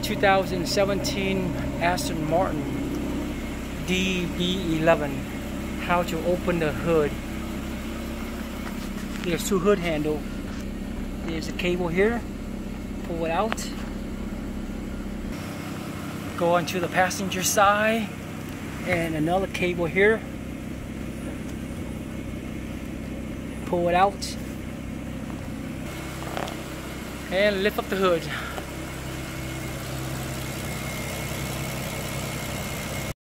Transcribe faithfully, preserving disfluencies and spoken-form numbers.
two thousand seventeen Aston Martin D B eleven. How to open the hood. There's two hood handle. There's a cable here. Pull it out. Go onto the passenger side, and another cable here. Pull it out and lift up the hood.